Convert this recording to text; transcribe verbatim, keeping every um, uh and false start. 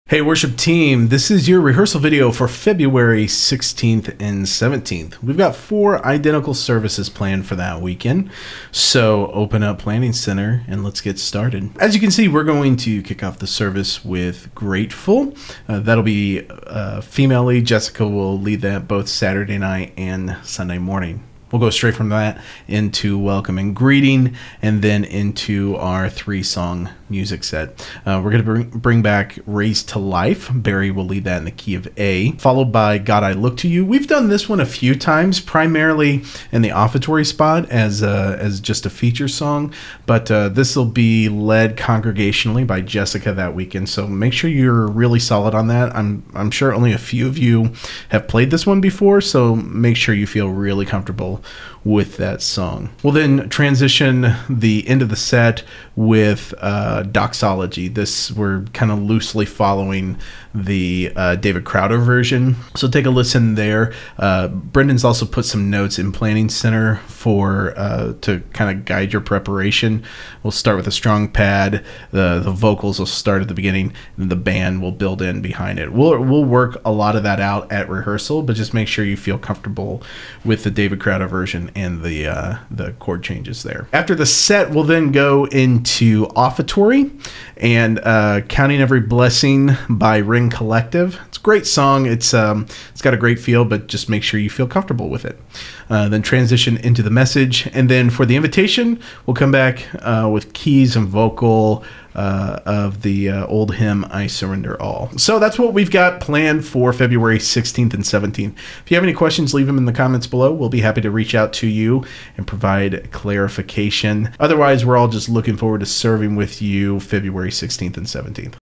Hey worship team, this is your rehearsal video for February sixteenth and seventeenth. We've got four identical services planned for that weekend. So open up Planning Center and let's get started. As you can see, we're going to kick off the service with Grateful. Uh, that'll be uh, female lead. Jessica will lead that both Saturday night and Sunday morning. We'll go straight from that into Welcome and Greeting, and then into our three-song music set. Uh, we're going to bring, bring back Raised to Life. Barry will lead that in the key of A, followed by God I Look to You. We've done this one a few times, primarily in the offertory spot as, uh, as just a feature song, but uh, this will be led congregationally by Jessica that weekend, so make sure you're really solid on that. I'm, I'm sure only a few of you have played this one before, so make sure you feel really comfortable with that song. We'll then transition the end of the set with uh, Doxology. This, we're kind of loosely following the uh, David Crowder version, so take a listen there. Uh, Brendan's also put some notes in Planning Center for uh, to kind of guide your preparation. We'll start with a strong pad. The the vocals will start at the beginning, and the band will build in behind it. We'll we'll work a lot of that out at rehearsal, but just make sure you feel comfortable with the David Crowder version and the uh, the chord changes there. After the set, we'll then go into offertory and uh, Counting Every Blessing by Ring Collective. It's a great song. It's um, it's got a great feel, but just make sure you feel comfortable with it. Uh, then transition into the message, and then for the invitation, we'll come back uh, with keys and vocal uh, of the uh, old hymn I Surrender All. So that's what we've got planned for February sixteenth and seventeenth. If you have any questions, leave them in the comments below. We'll be happy to reach out to you and provide clarification. Otherwise, we're all just looking forward to serving with you February sixteenth and seventeenth.